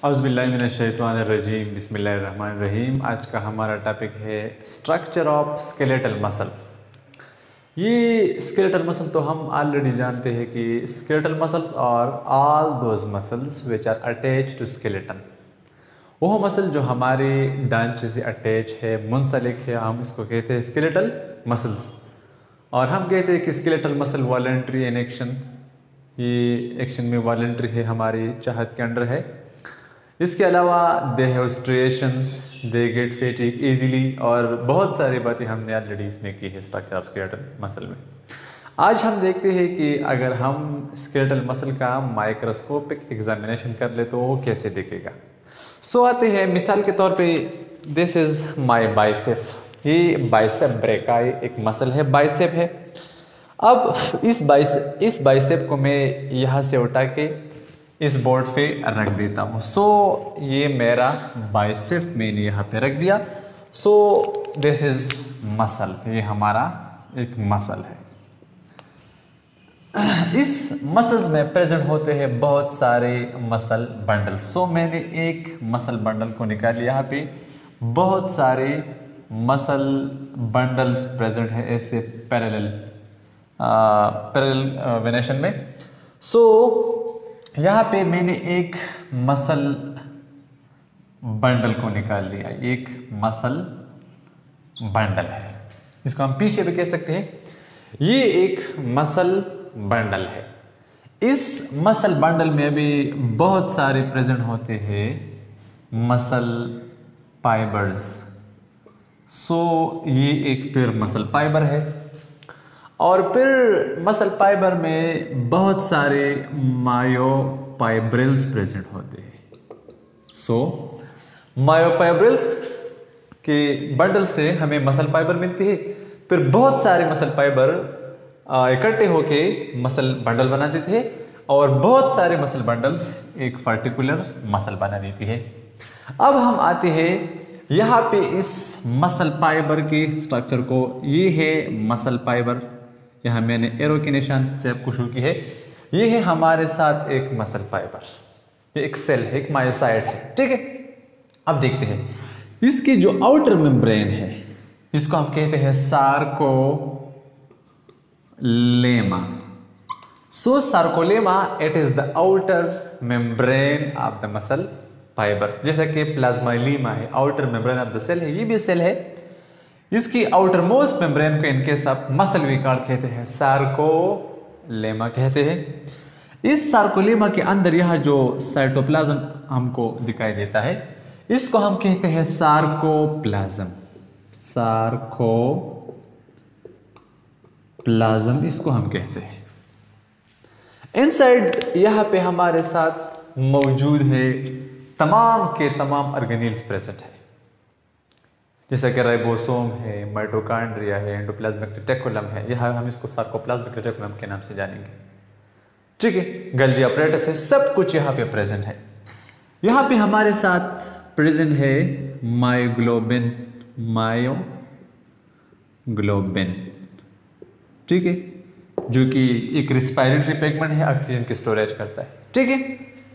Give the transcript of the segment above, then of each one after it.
औज़ुबिल्लाहिमिनश्शैतानिर्रजीम बिस्मिल्लाहिर्रहमानिर्रहीम। आज का हमारा टॉपिक है स्ट्रक्चर ऑफ स्केलेटल मसल। ये स्केलेटल मसल तो हम ऑलरेडी जानते हैं कि स्केलेटल मसल्स और all those muscles which are attach to skeleton, वो मसल जो हमारे ढांचे से अटैच है, मुंसलिक है, हम इसको कहते हैं स्केलेटल मसल्स। और हम कहते हैं कि skeletal muscle voluntary in action, ये एक्शन में वॉलंटरी है, हमारी चाहत के अंडर है। इसके अलावा they have striations, they get fatigue easily, और बहुत सारी बातें हमने ऑलरेडी इसमें की है स्ट्रक्चर ऑफ स्केलेटल मसल में। आज हम देखते हैं कि अगर हम स्केलेटल मसल का माइक्रोस्कोपिक एग्जामिनेशन कर ले तो वो कैसे दिखेगा। सो आते हैं मिसाल के तौर पे, दिस इज माय बाइसेप। ये बाइसेप ब्रेकाई एक मसल है, बाइसेप है। अब इस बाइसेप को मैं यहाँ से उठा के इस बोर्ड पे रख देता हूँ। सो ये मेरा बाइसेप मैंने यहाँ पे रख दिया। सो दिस इज मसल, ये हमारा एक मसल है। इस मसल्स में प्रेजेंट होते हैं बहुत सारे मसल बंडल। सो मैंने एक मसल बंडल को निकाल लिया। यहाँ पे बहुत सारे मसल बंडल्स प्रेजेंट है ऐसे पैरेलल वेनेशन में। सो यहाँ पे मैंने एक मसल बंडल को निकाल लिया, एक मसल बंडल है, इसको हम पीछे भी कह सकते हैं। ये एक मसल बंडल है। इस मसल बंडल में भी बहुत सारे प्रेजेंट होते हैं मसल फाइबर्स। सो ये एक फिर मसल फाइबर है, और फिर मसल फाइबर में बहुत सारे मायोफाइब्रिल्स प्रेजेंट होते हैं। सो मायोफाइब्रिल्स के बंडल से हमें मसल फाइबर मिलती है। फिर बहुत सारे मसल फाइबर इकट्ठे होके मसल बंडल बना देते हैं, और बहुत सारे मसल बंडल्स एक पर्टिकुलर मसल बना देती है। अब हम आते हैं यहाँ पे इस मसल फाइबर के स्ट्रक्चर को। ये है मसल फाइबर, यहाँ मैंने एरो के निशान से आपको शो की है। ये है हमारे साथ एक मसल फाइबर, ये एक सेल है, एक मायोसाइट है, ठीक है। अब देखते हैं इसकी जो आउटर मेम्ब्रेन है, इसको हम कहते हैं sarcolemma. So sarcolemma it is the outer membrane of the muscle fibre. जैसा कि प्लाज्माइलीमा है, outer membrane of the cell है, ये भी सेल है। इसकी आउटर मोस्ट मेम्ब्रेन को इनके सब मसल विकार्ड कहते हैं, सार्कोलेमा कहते हैं। इस सार्कोलेमा के अंदर यह जो साइटोप्लाज्म हमको दिखाई देता है, इसको हम कहते हैं सार्कोप्लाज्म। सार्कोप्लाज्म इसको हम कहते हैं। इनसाइड यहाँ पे हमारे साथ मौजूद है तमाम के तमाम ऑर्गेनेल्स प्रेजेंट है, जैसा कि राइबोसोम है, माइटोकॉन्ड्रिया है, एंडोप्लाज्मिक रेटिकुलम है। यह हम इसको सार्कोप्लाज्मिक रेटिकुलम के नाम से जानेंगे, ठीक है। गोल्गी अपरेटस है, सब कुछ यहाँ पे प्रेजेंट है। यहाँ पे हमारे साथ प्रेजेंट है मायोग्लोबिन, ठीक है, जो कि एक रिस्पायरेटरी पिगमेंट है, ऑक्सीजन की स्टोरेज करता है, ठीक है।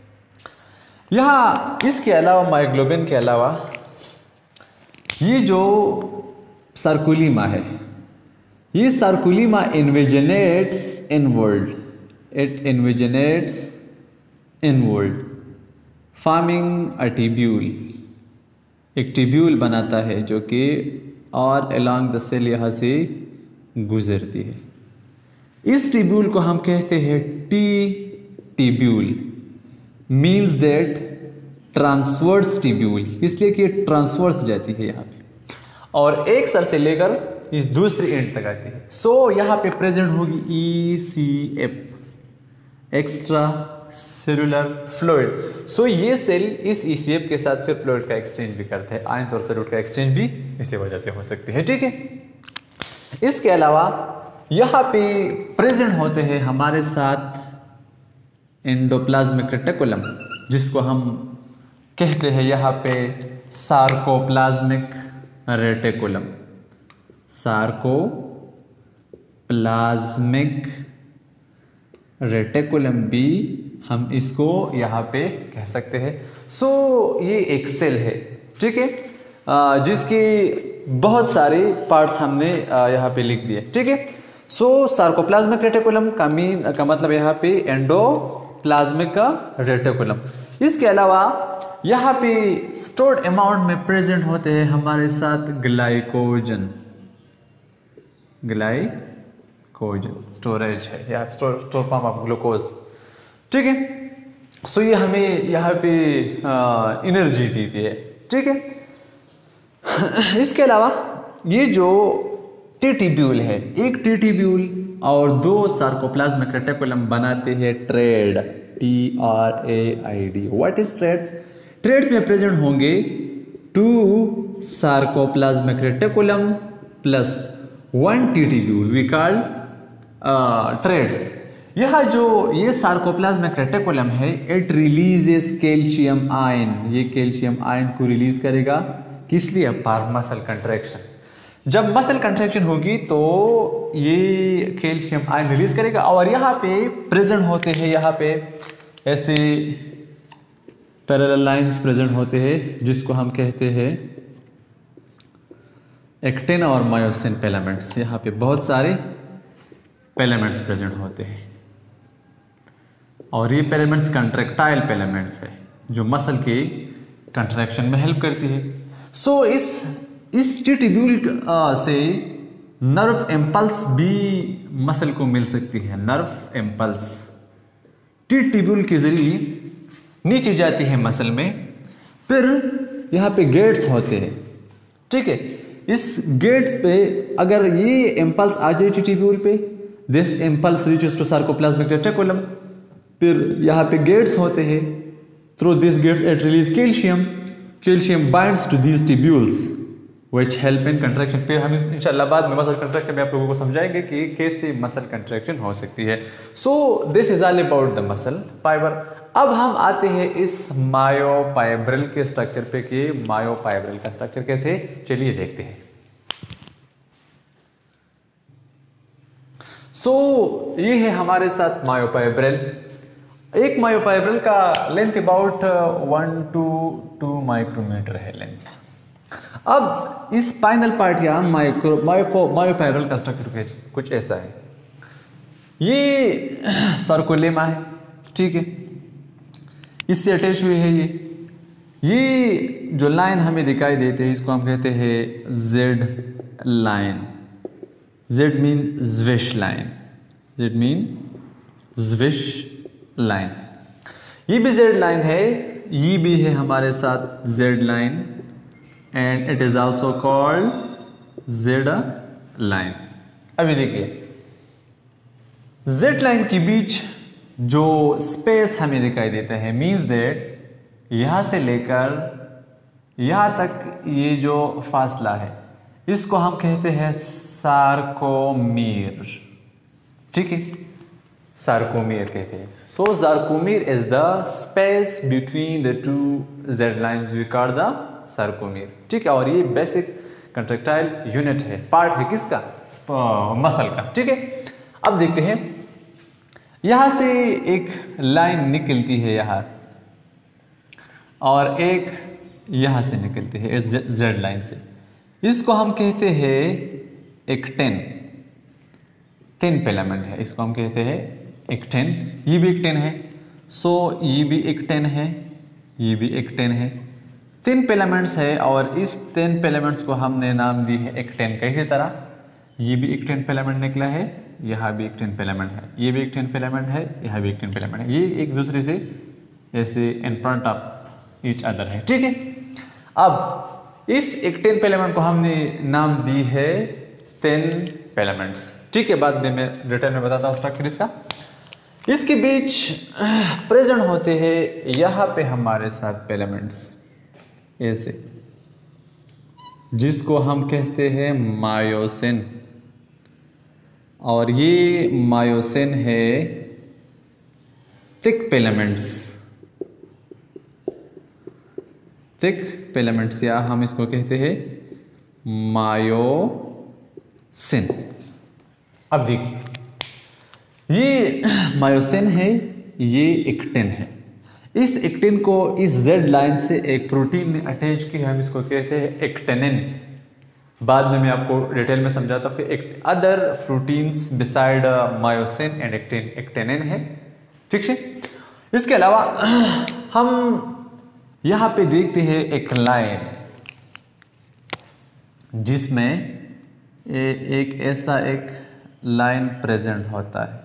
यहाँ इसके अलावा मायोग्लोबिन के अलावा ये जो सार्कोलीमा है, ये sarcolemma invaginates inward, it invaginates inward forming a tubule, एक ट्यूब्यूल बनाता है जो कि और अलोंग द सेल यहाँ से गुजरती है। इस ट्यूब्यूल को हम कहते हैं T tubule, means that transverse tubule, इसलिए कि ट्रांसवर्स जाती है यहाँ पे और एक सर से लेकर इस दूसरी एंड तक आती है। सो यहाँ पे प्रेजेंट होगी ECF, extracellular fluid. So ये सेल इस ECF के साथ फिर फ्लूइड का एक्सचेंज भी करते हैं, आयंस और सॉल्यूट का एक्सचेंज भी इसी वजह से हो सकती है, ठीक है। इसके अलावा यहाँ पे प्रेजेंट होते हैं हमारे साथ एंडोप्लाज्मिक रेटिकुलम, जिसको हम कहते हैं यहाँ पे सार्कोप्लाज्मिक रेटिकुलम। सार्कोप्लाज्मिक रेटिकुलम भी हम इसको यहाँ पे कह सकते हैं। सो ये एक सेल है, ठीक है, जिसकी बहुत सारे पार्ट्स हमने यहाँ पे लिख दिए, ठीक है। सो सार्कोप्लाज्मिक रेटिकुलम का मतलब यहाँ पे एंडोप्लाज्मिक का रेटिकुलम। इसके अलावा यहाँ पे स्टोर्ड अमाउंट में प्रेजेंट होते हैं हमारे साथ ग्लाइकोजन स्टोरेज है, या स्टोर फॉर्म ऑफ ग्लूकोज, ठीक है। सो ये हमें यहाँ पे एनर्जी देती है, ठीक है। इसके अलावा ये जो टी-ट्यूब्यूल है, एक टी-ट्यूब्यूल और दो सार्कोप्लाज्मिक रेटिकुलम बनाते हैं triad, TRAID। What is triads? Triads में प्रेजेंट होंगे 2 sarcoplasmic reticulum plus 1 T tubule, we call triads. यह जो ये सार्कोप्लाज्मिक रेटिकुलम है, इट रिलीजेस कैल्शियम आयन, ये कैल्शियम आयन को रिलीज करेगा, किस लिए? For muscle contraction. जब मसल कंट्रैक्शन होगी तो ये कैल्शियम आयन रिलीज करेगा, और यहाँ पे प्रेजेंट होते हैं, यहाँ पे ऐसे पैरेलल लाइंस प्रेजेंट होते हैं जिसको हम कहते हैं एक्टिन और मायोसिन फिलामेंट्स। यहाँ पे बहुत सारे फिलामेंट्स प्रेजेंट होते हैं, और ये फिलामेंट्स कंट्रैक्टाइल फिलामेंट्स है जो मसल के कंट्रैक्शन में हेल्प करती है। सो इस टी-ट्यूब्यूल से नर्व इम्पल्स भी मसल को मिल सकती है। नर्व इम्पल्स टी-ट्यूब्यूल के जरिए नीचे जाती है मसल में, फिर यहाँ पे गेट्स होते हैं, ठीक है। इस गेट्स पे अगर ये इम्पल्स आ जाए टी-ट्यूब्यूल पे, this impulse reaches to sarcoplasmic reticulum, फिर यहाँ पे गेट्स होते हैं, through this gates it release calcium binds to these tubules which help in contraction। फिर हम इंशाल्लाह बाद में मसल कंट्रैक्शन में आप लोगों को समझाएंगे कि कैसे मसल कंट्रैक्शन हो सकती है। So this is all about the muscle fibre. अब हम आते हैं इस मायोफाइब्रिल के स्ट्रक्चर पे कि मायोफाइब्रिल का स्ट्रक्चर कैसे, चलिए देखते हैं। सो ये है हमारे साथ मायोफाइब्रिल। एक मायोफाइब्रिल का लेंथ अबाउट 1 to 2 माइक्रोमीटर है लेंथ। अब इस स्पाइनल पार्ट या मायोफाइब्रिल का स्ट्रक्चर कुछ ऐसा है। ये सर्कुलेमा है, ठीक है, इससे अटैच हुई है ये जो लाइन हमें दिखाई देते हैं इसको हम कहते हैं जेड लाइन। जेड मीन ज्विश लाइन, जेड मीन ज्विश लाइन। ये भी जेड लाइन है, ये भी है हमारे साथ Z line, and it is also called Z line. अभी देखिए जेड लाइन के बीच जो स्पेस हमें दिखाई देता है, मीन्स दैट यहां से लेकर यहां तक ये जो फासला है इसको हम कहते हैं सार्कोमीर, ठीक है, सार्कोमीर कहते हैं। So sarcomere is the space between the 2 Z lines, we call the sarcomere, ठीक है। और ये बेसिक कंट्रैक्टाइल यूनिट है, पार्ट है किसका? मसल का, ठीक है। अब देखते हैं, यहां से एक लाइन निकलती है यहां, और एक यहां से निकलती है इस जेड लाइन से, इसको हम कहते हैं एक्टिन। 10 फिलामेंट है, इसको हम कहते हैं एक्टिन। ये भी एक्टिन है, सो ये भी एक्टिन है, ये भी एक्टिन है। 3 फिलामेंट्स है, और इस 3 फिलामेंट्स को हमने नाम दी है एक्टिन का। इसी तरह ये भी एक्टिन फिलामेंट निकला है, यहाँ भी एक्टिन फिलामेंट है, ये भी एक्टिन फिलामेंट है, यहाँ भी एक्टिन फिलामेंट है। ये एक दूसरे से ऐसे in front of each other है, ठीक है। अब इस एक्टिन फिलामेंट को हमने नाम दी है 10 फिलामेंट्स, ठीक है। बाद में मैं डिटेल में बताता हूँ स्ट्रक्चर इसका। इसके बीच प्रेजेंट होते हैं यहाँ पे हमारे साथ फिलामेंट्स ऐसे, जिसको हम कहते हैं मायोसिन, और ये मायोसिन है थिक फिलामेंट्स, थिक फिलामेंट्स, या हम इसको कहते हैं मायोसिन। अब देखिए ये मायोसिन है, ये एक्टिन है। इस एक्टिन को इस जेड लाइन से एक प्रोटीन ने अटैच की, हम इसको कहते हैं एक्टिनिन। बाद में मैं आपको डिटेल में समझाता हूँ कि other proteins beside myosin and actin actinin है, ठीक है। इसके अलावा हम यहाँ पे देखते हैं एक लाइन जिसमें एक ऐसा एक लाइन प्रेजेंट होता है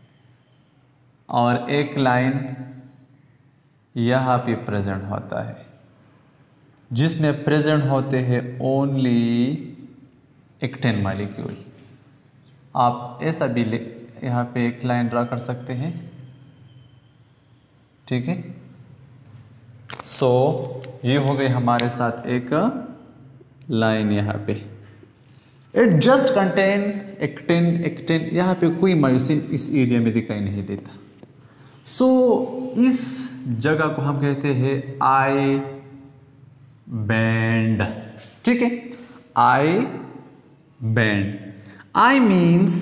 और एक लाइन यहाँ पे प्रेजेंट होता है, जिसमें प्रेजेंट होते हैं ओनली एक्टिन मॉलिक्यूल। आप ऐसा भी यहाँ पे एक लाइन ड्रा कर सकते हैं, ठीक है। सो ये हो गई हमारे साथ एक लाइन यहाँ पे। It just contain actin actin, यहाँ पे कोई मायोसिन इस एरिया में दिखाई नहीं देता। सो इस जगह को हम कहते हैं आई बैंड, ठीक है। I band, I means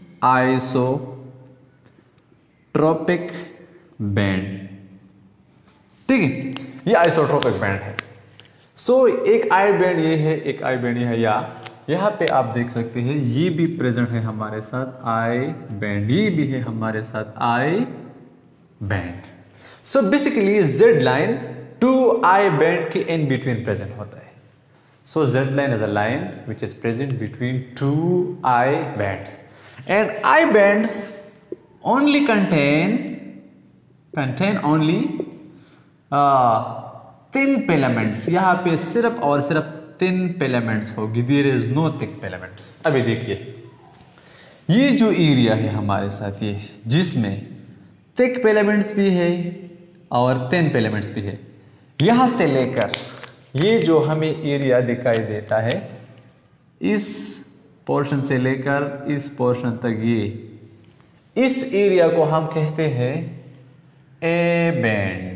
isotropic band, ठीक है। ये आइसोट्रोपिक बैंड है। सो एक आई बैंड ये है, एक आई बैंड ये है, या यहाँ पे आप देख सकते हैं ये भी प्रेजेंट है हमारे साथ आई बैंड, ये भी है हमारे साथ I band. So basically Z line to I band के इन बिटवीन प्रेजेंट होता है। So Z line is a line which is present between two I bands, and I bands only contain only thin filaments. यहाँ पे सिर्फ और सिर्फ thin filaments होगी, there is no thick filaments. अभी देखिए ये जो एरिया है हमारे साथ, ये जिसमें थिक फिलामेंट्स भी है और थिन फिलामेंट्स भी है, यहाँ से लेकर ये जो हमें एरिया दिखाई देता है, इस पोर्शन से लेकर इस पोर्शन तक, ये इस एरिया को हम कहते हैं ए बैंड।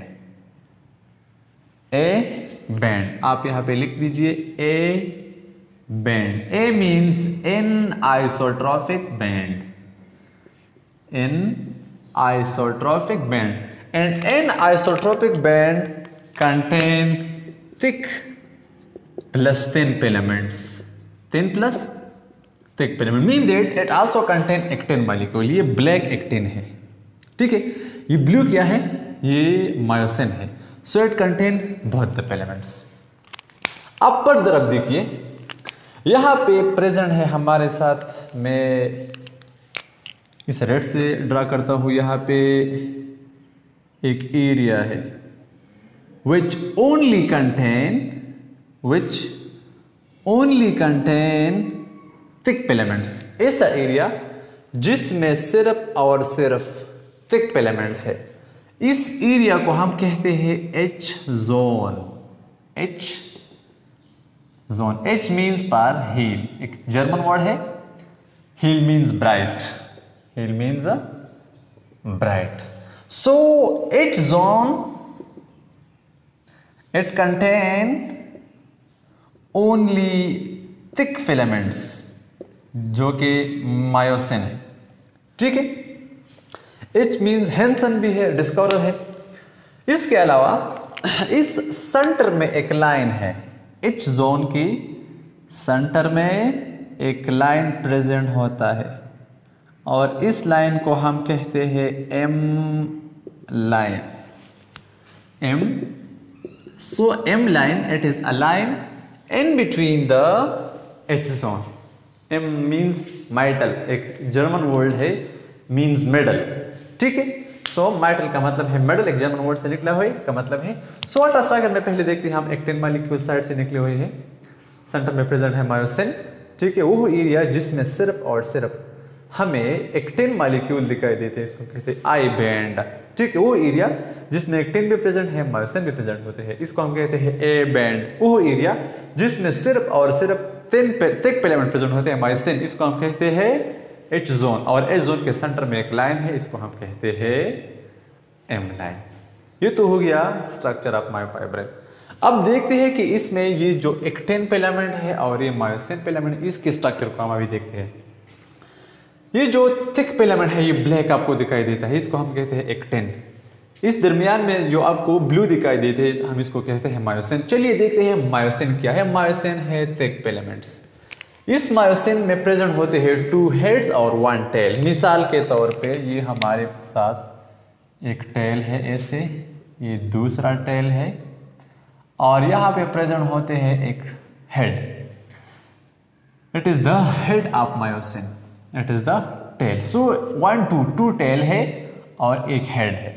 ए बैंड आप यहां पे लिख दीजिए A band. A means anisotropic band, anisotropic band, and anisotropic band contain thick plus thin filaments, thin plus thick filament mean that it also contain actin molecule. ये black actin है, ठीक है। ये blue क्या है, ये myosin है। So it contain both the filaments. Upper तरफ देखिए यहां पे प्रेजेंट है हमारे साथ, मैं इस रेड से ड्रा करता हूं, यहां पे एक एरिया है which only contain thick filaments। ऐसा एरिया जिसमें सिर्फ और सिर्फ थिक फिलामेंट्स है, इस एरिया को हम कहते हैं H zone. H zone, H means पर हील, एक जर्मन वर्ड है। हील मीन्स ब्राइट, हील means bright. So H zone it contain only thick filaments, जो कि मायोसिन है, ठीक है। H मीन्स हेंसन भी है, डिस्कवरर है। इसके अलावा इस सेंटर में एक लाइन है, H जोन की सेंटर में एक लाइन प्रेजेंट होता है और इस लाइन को हम कहते हैं M line. M, so M line, it is a line in between the H zone। M means middle, एक जर्मन वर्ड है, means middle, ठीक है। सो middle का मतलब है middle, एक जर्मन वर्ड से निकला हुआ है, इसका मतलब है। सो वाटर स्ट्रक्चर में पहले देखते हैं हम, एक्टिन मॉलिक्यूल साइड से निकले हुए हैं, सेंटर में प्रेजेंट है मायोसिन, ठीक है। वो एरिया जिसमें सिर्फ और सिर्फ हमें एक्टिन मॉलिक्यूल दिखाई देते हैं, इसको कहते हैं आई बैंड, ठीक है। वो एरिया जिसमें एक्टिन भी प्रेजेंट है, मायोसिन भी प्रेजेंट होते हैं, इसको हम कहते हैं ए बैंड। वो एरिया जिसमें सिर्फ और सिर्फ थिक फिलामेंट प्रेजेंट होते हैं, मायोसिन, इसको हम कहते हैं एच जोन। और एच जोन के सेंटर में एक लाइन है, इसको हम कहते हैं एम लाइन। ये तो हो गया स्ट्रक्चर ऑफ मायोफाइब्रिल। अब देखते हैं कि इसमें ये जो एक्टिन फिलामेंट है और ये मायोसिन फिलामेंट, इसके स्ट्रक्चर को हम अभी देखते हैं। ये जो थिक फिलामेंट है ये ब्लैक आपको दिखाई देता है, इसको हम कहते हैं एक्टिन। इस दरमियान में जो आपको ब्लू दिखाई देते हैं हम इसको कहते हैं मायोसिन। चलिए देखते हैं मायोसिन क्या है। मायोसिन है थिक फिलामेंट्स। इस मायोसिन में प्रेजेंट होते हैं 2 हेड्स और 1 टेल। मिसाल के तौर पे ये हमारे साथ एक टेल है ऐसे, ये दूसरा टेल है और यहाँ पे प्रेजेंट होते हैं एक head. It is the head of myosin, it is the tail. So 2 tail है और एक हेड है।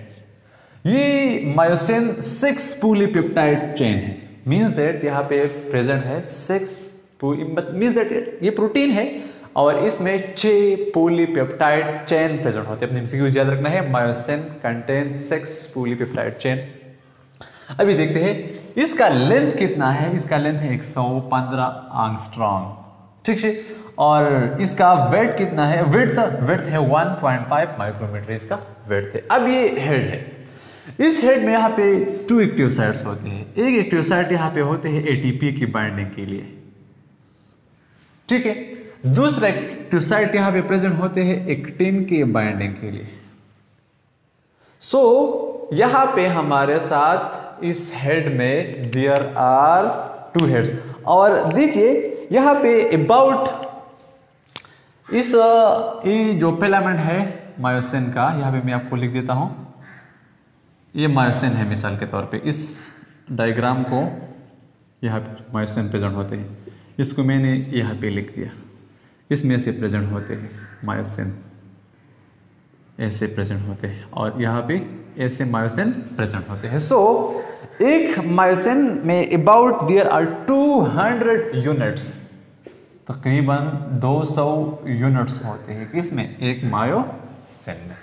ये मायोसिन 6 पॉलीपेप्टाइड चेन है। मीन्स दैट यहाँ पे प्रेजेंट है 6 मीन्स दैट ये प्रोटीन है और इसमें 6 पॉलीपेप्टाइड चेन प्रेजेंट होते हैं। अपने एमसीक्यूज याद रखना है, मायोसिन कंटेन 6 पॉलीपेप्टाइड चेन। अभी देखते हैं इसका लेंथ कितना है। इसका लेंथ है 115 एंगस्ट्रॉम, ठीक है। और इसका वेट कितना है, वेट है 1.5 माइक्रोमीटर इसका वेट है। अब ये हेड है। इस हेड में यहाँ पे 2 एक्टिव साइट्स होते हैं। एक एक्टिव साइट यहाँ पे होते हैं एटीपी की बाइंडिंग के लिए, ठीक है। दूसरा एक्टिव साइट यहाँ पे प्रेजेंट होते हैं एक्टिन के बाइंडिंग के लिए। सो यहाँ पे हमारे साथ इस हेड में देयर आर 2 हेड्स। और देखिए यहाँ पे अबाउट इस ये जो फिलामेंट है मायोसिन का, यहाँ पे मैं आपको लिख देता हूँ। ये मायोसिन है मिसाल के तौर पे। इस डायग्राम को यहाँ पे मायोसिन प्रेजेंट होते हैं, इसको मैंने यहाँ पे लिख दिया। इसमें से प्रेजेंट होते हैं मायोसिन, ऐसे प्रेजेंट होते हैं और यहाँ पे ऐसे मायोसिन प्रेजेंट होते हैं। सो एक मायोसिन में अबाउट देयर आर 200 यूनिट्स, तकरीबन 200 यूनिट्स होते हैं किसमें, एक मायोसिन में।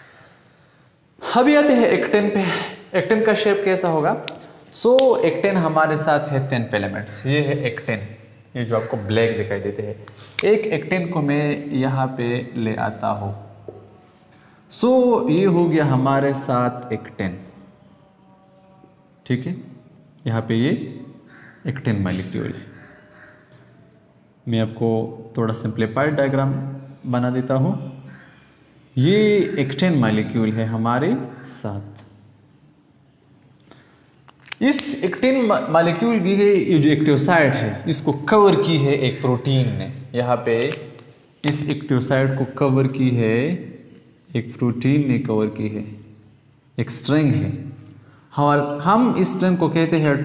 अभी आते हैं एक्टिन पे। एक्टिन का शेप कैसा होगा। सो एक्टिन हमारे साथ है 10 फिलामेंट्स। ये है एक्टिन, ये जो आपको ब्लैक दिखाई देते हैं। एक एक्टिन को मैं यहाँ पे ले आता हूँ। सो ये हो गया हमारे साथ एक्टिन, ठीक है। यहाँ पे ये एक्टिन मॉलिक्यूल है। मैं आपको थोड़ा सिंप्लीफाइड डायग्राम बना देता हूँ। ये एक्टिन मॉलिक्यूल है हमारे साथ। इस एक्टिन मॉलिक्यूल की ये जो एक्टिव साइट है इसको कवर की है एक प्रोटीन ने। यहाँ पे इस एक्टिव साइट को कवर की है एक प्रोटीन ने कवर की है, एक स्ट्रिंग है और हम इस स्ट्रिंग को कहते हैं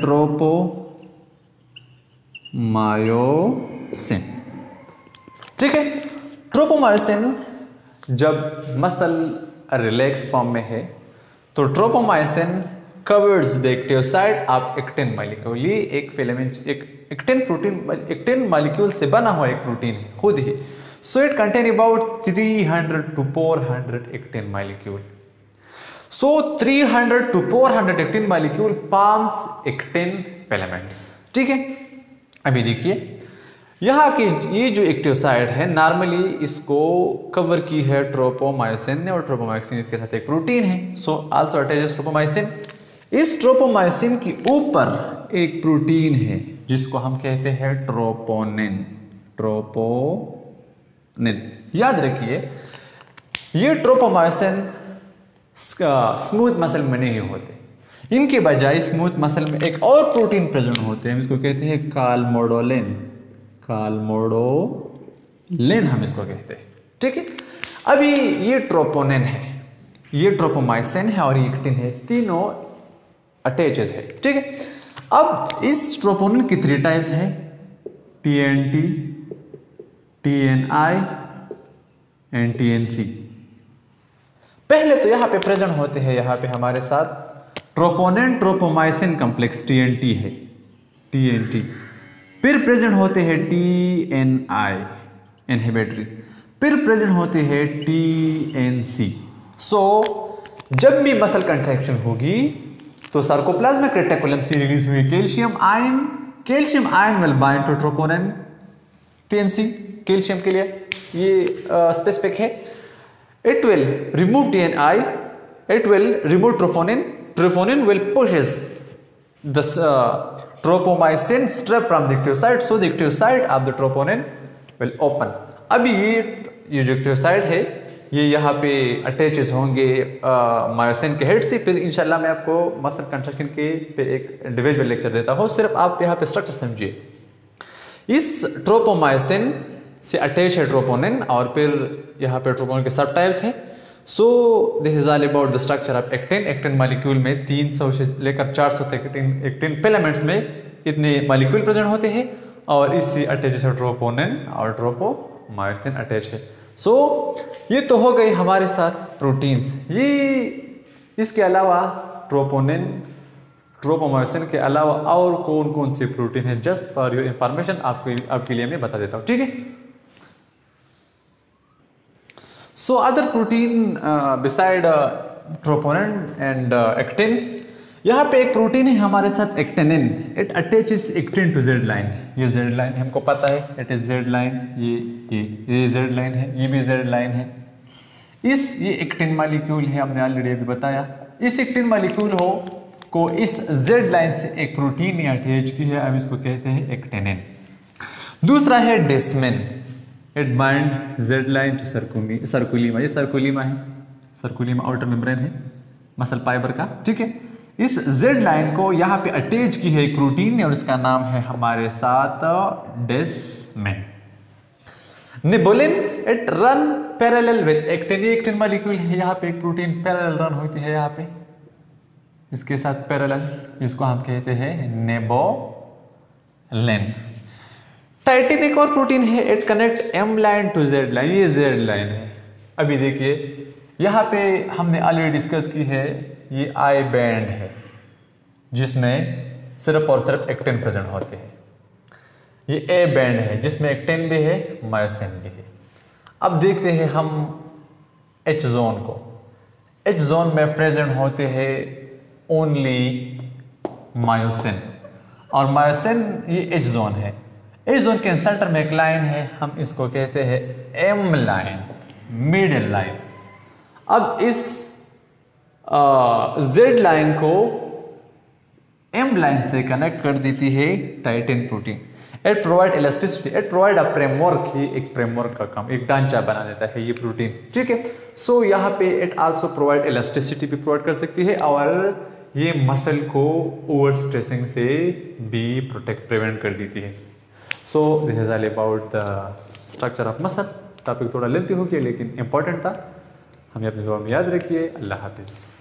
ट्रोपोमायोसिन, ठीक है। ट्रोपोमायोसिन जब मसल रिलैक्स फॉर्म में है तो tropomyosin covers the active site of actin molecule. ये एक फिलामेंट, एक एक्टिन प्रोटीन, एक्टिन मॉलिक्यूल से बना हुआ एक प्रोटीन है खुद ही। So it contain about 300 to 400 actin molecule. So 300 to 400 actin molecule forms actin filaments, ठीक है। अभी देखिए यहाँ की ये जो एक्टिव साइट है नॉर्मली इसको कवर की है ट्रोपोमायोसिन ने और ट्रोपोमायोसिन इसके साथ एक प्रोटीन है। So also attaches tropomyosin. इस ट्रोपोमायोसिन की ऊपर एक प्रोटीन है जिसको हम कहते हैं ट्रोपोनिन। ट्रोपोनिन याद रखिए, ये ट्रोपोमायोसिन स्मूथ मसल में नहीं होते। इनके बजाय स्मूथ मसल में एक और प्रोटीन प्रेजेंट होते हैं, इसको कहते हैं कालमोडोलिन। कालमोडोलिन हम इसको कहते हैं, ठीक है। अभी ये ट्रोपोनिन है, ये ट्रोपोमायोसिन है और ये एक्टिन है, तीनों अटैचेस है, ठीक है। अब इस ट्रोपोनिन की 3 टाइप्स हैं, TNT, TNI एंड TNC। पहले तो यहाँ पे प्रेजेंट होते हैं, यहाँ पे हमारे साथ ट्रोपोनिन ट्रोपोमायोसिन कॉम्प्लेक्स TNT है, TNT। फिर प्रेजेंट होते हैं TNI इनहिबिटरी, फिर प्रेजेंट होते हैं TNC। सो जब भी मसल कंट्रैक्शन होगी तो सार्कोप्लाज्मिक रेटिकुलम से रिलीज हुई calcium ion will bind to troponin TNC। Calcium के लिए ये स्पेसिफिक है। It will remove TNI, it will remove troponin will pushes the tropomyosin strip from the active site, so the active site of the troponin will open। अभी ये जो एक्टियोसाइड है ये यहाँ पे अटैचेज होंगे मायोसिन के हेड से। फिर इंशाल्लाह मैं आपको मसल कंट्रैक्शन के पे एक इंडिविजुअल लेक्चर देता हूँ, सिर्फ आप यहाँ पे स्ट्रक्चर समझिए। इस ट्रोपोमायोसिन से अटैच है ट्रोपोनिन और फिर यहाँ पे ट्रोपोनिन के सब टाइप्स हैं। So this is all about the structure of actin. Actin molecule में 300 से लेकर 400 तक एक्टिन फिलामेंट्स में इतने मॉलिक्यूल प्रेजेंट होते हैं और इससे अटैच है ट्रोपोनिन और ट्रोपोमायोसिन अटैच है। सो ये तो हो गई हमारे साथ प्रोटीन्स। ये इसके अलावा ट्रोपोनिन ट्रोपोमायोसिन के अलावा और कौन कौन से प्रोटीन है, जस्ट फॉर योर इंफॉर्मेशन आपके लिए मैं बता देता हूँ, ठीक है। So other protein beside troponin and actin, यहाँ पे एक प्रोटीन है हमारे साथ actinin. It attaches actin to Z line. ये जेड लाइन हमको पता है, इट इज जेड लाइन। ये जेड लाइन है, ये भी जेड लाइन है। ये एक्टिन मॉलिक्यूल है, हमने ऑलरेडी अभी बताया। इस एक्टिन मॉलिक्यूल को इस जेड लाइन से एक प्रोटीन ने अटैच की है, अब इसको कहते हैं एक्टिनिन। दूसरा है desmin. It bind Z line to sarcolemma. ये सर्कुलिमा है, सर्कुलिमा आउटर मेम्ब्रेन है मसल फाइबर का, ठीक है। इस जेड लाइन को यहाँ पे अटैच की है एक प्रोटीन ने और इसका नाम है हमारे साथ desmin. Nebulin, it run parallel with actin. Actin molecule है, यहाँ पे एक प्रोटीन पैरेलल रन होती है यहाँ पे इसके साथ पैरेलल, इसको हम कहते हैं नेबोलिन। टाइटिन एक और प्रोटीन है, it connect M line to Z line. ये जेड लाइन है। अभी देखिए यहाँ पे हमने ऑलरेडी डिस्कस की है, ये आई बैंड है जिसमें सिर्फ और सिर्फ एक्टिन प्रेजेंट होते हैं। ये ए बैंड है जिसमें एक्टिन भी है, मायोसिन भी है। अब देखते हैं हम एच जोन को। एच जोन में प्रेजेंट होते हैं ओनली मायोसिन और मायोसिन ये एच जोन है। एच जोन के सेंटर में एक लाइन है, हम इसको कहते हैं एम लाइन, मिडिल लाइन। अब इस जेड लाइन को एम लाइन से कनेक्ट कर देती है titin protein. It provide elasticity, it provide a framework. ही एक फ्रेमवर्क का काम, एक ढांचा बना देता है ये प्रोटीन, ठीक है। सो यहाँ पे इट आल्सो प्रोवाइड इलास्टिसिटी भी प्रोवाइड कर सकती है और ये मसल को ओवर स्ट्रेसिंग से भी प्रिवेंट कर देती है। So this is all about the structure of muscle. Topic थोड़ा लेंथी हो गया लेकिन इंपॉर्टेंट था, हमें अपनी दुआ में याद रखिए। अल्लाह हाफिज़।